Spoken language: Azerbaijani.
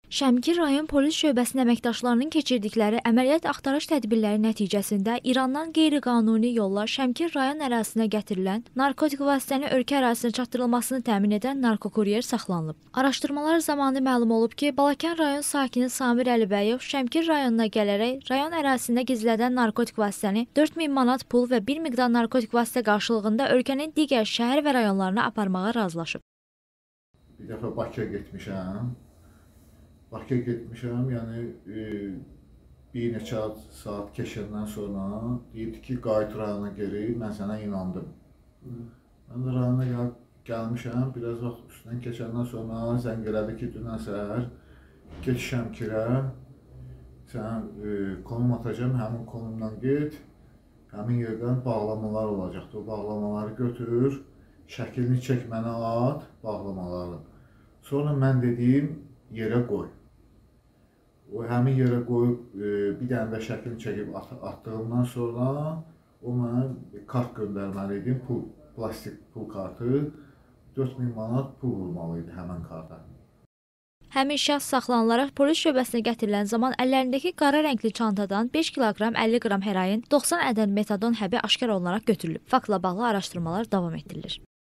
Şəmkir rayon polis şöbəsinin əməkdaşlarının keçirdikləri əməliyyat axtarış tədbirləri nəticəsində İrandan qeyri-qanuni yolla Şəmkir rayon ərazisinə gətirilən narkotik vasitənin ölkə ərazisinə çatdırılmasını təmin edən narkokuryer saxlanılıb. Araşdırmalar zamanı məlum olub ki, Balakən rayon sakini Samir Əlibəyov Şəmkir rayonuna gələrək rayon ərazisində gizlədən narkotik vasitəni 4000 manat pul və bir miqdar narkotik vasitə qarşılığında ölkənin digər şəhər və rayonlarına aparmağa razılaşıb. Bir dəfə Bakıya getmişəm. Yəni bir neçə saat keçəndən sonra deyirdi ki, qayıt rayona geri, mən sənə inandım. Mən də rayona gəlmişəm, biraz vaxt üstündən keçəndən sonra zəng elədi ki, dünən səhər get Şəmkirə, sənə konum atacağım, həmin konumdan get, həmin yerdən bağlamalar olacaqdır. O bağlamaları götür, şəklini çək mənə at, bağlamaları. Sonra mən dediyim yerə qoy. O həmin yerə qoyub bir dənə də şəklini çəkib atdığımdan sonra o mənə kart göndərməli idi, plastik pul kartı, 4000 manat pul vurmalı idi həmən karta. Həmin şəxs saxlanılaraq polis şöbəsinə gətirilən zaman əllərindəki qara rəngli çantadan 5 kiloqram 50 qram heroin, 90 ədəd metadon həbi aşkar olunaraq götürülüb. Faktla bağlı araşdırmalar davam etdirilir.